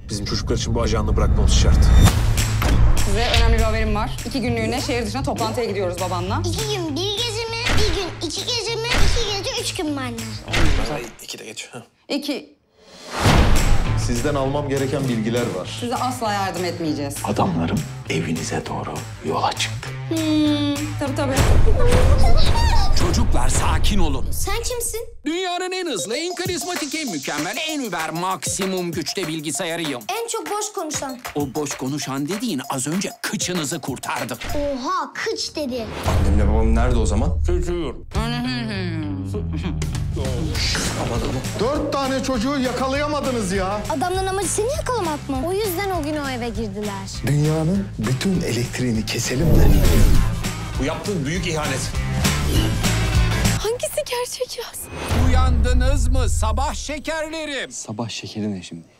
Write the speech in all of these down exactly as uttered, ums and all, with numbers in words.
Bizim çocuklar için bu ajanlığı bırakmamız şart. Size önemli bir haberim var. İki günlüğüne şehir dışına toplantıya gidiyoruz babanla. İki gün bir gece mi? Bir gün iki gece mi? İki gece üç gün mü anne? İki de geç. İki. Sizden almam gereken bilgiler var. Size asla yardım etmeyeceğiz. Adamlarım evinize doğru yola çıktı. Hmm, tabii tabii. Çocuklar sakin olun. Sen kimsin? Dünyanın en hızlı, en karizmatik, en mükemmel, en über maksimum güçte bilgisayarıyım. En çok boş konuşan. O boş konuşan dediğin az önce kıçınızı kurtardık. Oha kıç dedi. Annemle babam nerede o zaman? Çocuğum. Dört tane çocuğu yakalayamadınız ya. Adamların amacı seni yakalamak mı? O yüzden o gün o eve girdiler. Dünyanın bütün elektriğini keselim de. Bu yaptığın büyük ihanet. Hangisi gerçek yaz? Uyandınız mı sabah şekerlerim? Sabah şekeri ne şimdi?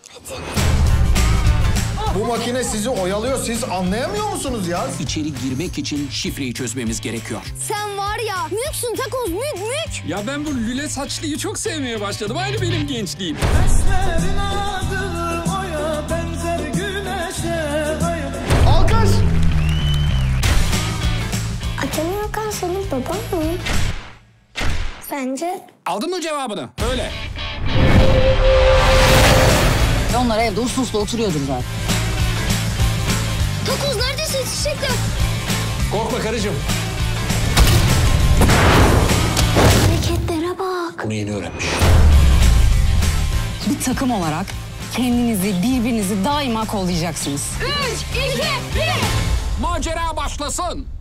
Bu makine sizi oyalıyor. Siz anlayamıyor musunuz ya? İçeri girmek için şifreyi çözmemiz gerekiyor. Sen var ya müksün takoz mük mük. Ya ben bu lüle saçlıyı çok sevmeye başladım. Aynı benim gençliğim. Alkış! Akemi Hakan senin baban mı? Bence Aldın mı cevabını? Öyle. Onlar evde uslu uslu oturuyordur zaten. takoz neredesin çiçekler? Korkma karıcığım. Hareketlere bak. Bunu yeni öğrenmiş. Bir takım olarak kendinizi, birbirinizi daima kollayacaksınız. Üç, iki, bir. Macera başlasın.